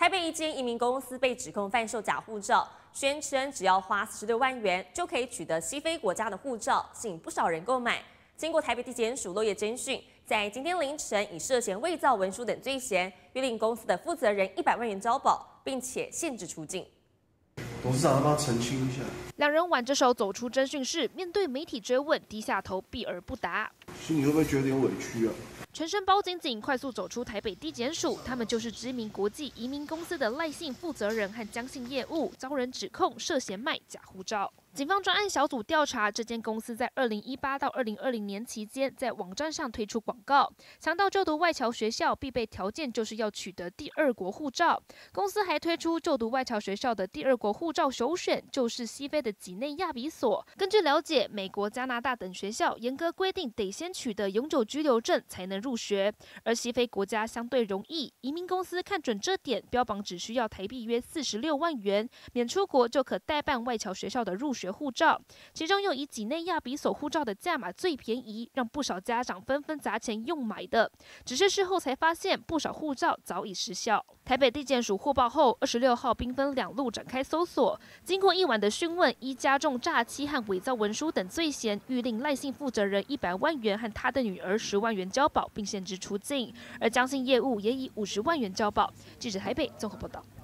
台北一间移民公司被指控贩售假护照，宣称只要花46万元就可以取得西非国家的护照，吸引不少人购买。经过台北地检署落叶侦讯，在今天凌晨以涉嫌伪造文书等罪嫌，约令公司的负责人100万元交保，并且限制出境。 董事长要帮他澄清一下。 两人挽着手走出侦讯室，面对媒体追问，低下头避而不答。 心里会不会觉得有点委屈啊？ 全身包紧紧，快速走出台北地检署。他们就是知名国际移民公司的赖姓负责人和江姓业务，遭人指控涉嫌卖假护照。警方专案小组调查，这间公司在2018到2020年期间，在网站上推出广告，强调就读外侨学校必备条件就是要取得第二国护照。公司还推出就读外侨学校的第二国护照首选就是西非的几内亚比索。根据了解，美国、加拿大等学校严格规定得先取得永久居留证才能入学，而西非国家相对容易，移民公司看准这点，标榜只需要台币约46万元，免出国就可代办外侨学校的入学护照，其中又以几内亚比索护照的价码最便宜，让不少家长纷纷砸钱用买的。只是事后才发现，不少护照早已失效。台北地检署获报后，26号兵分2路展开搜索，经过1晚的讯问，依加重诈欺和伪造文书等罪嫌，谕令赖姓负责人100万元和他的女儿10万元交保，并限制出境。而江姓业务也以50万元交保。记者台北综合报道。